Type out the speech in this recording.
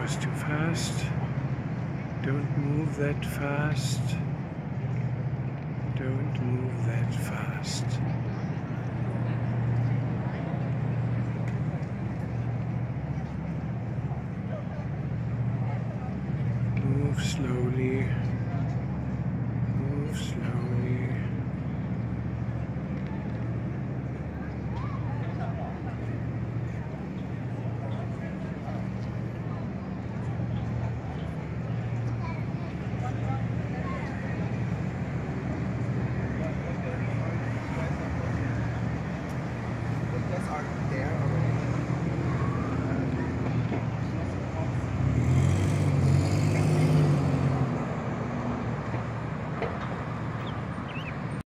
was too fast. Don't move that fast. Don't move that fast. Move slowly. Move slowly.